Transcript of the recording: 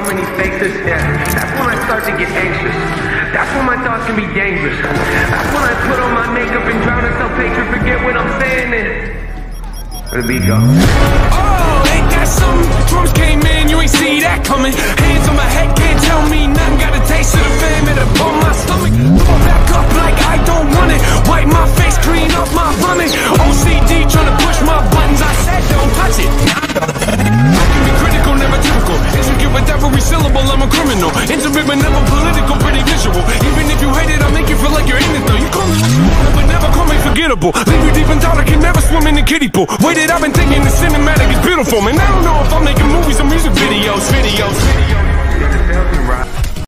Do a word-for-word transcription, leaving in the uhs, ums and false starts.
many faces, yeah, that's when I start to get anxious. That's when my thoughts can be dangerous. That's when I put on my makeup and drown in self-hatred, forget what I'm saying, and where the beat go? Oh, ain't that something? Drums came in, you ain't see that coming. Hands on my head, can't tell me nothing. Got a taste of the fame, it'll pull my stomach. Throw back up like I don't want it. Wipe my face, clean up my vomit. O C D trying to push my buttons, I said don't touch it. I can be critical, never typical. Intricate with every syllable, I'm a criminal. Intimate but never political, pretty visual. Even if you hate it, I'll make you feel like you're in it though. You call me but never call me forgettable. Leave you deep in thought, I can never swim in the kiddie pool. Waited, I've been thinking the cinematic is beautiful. Man, I don't know if I'm making movies or music videos. Videos, videos.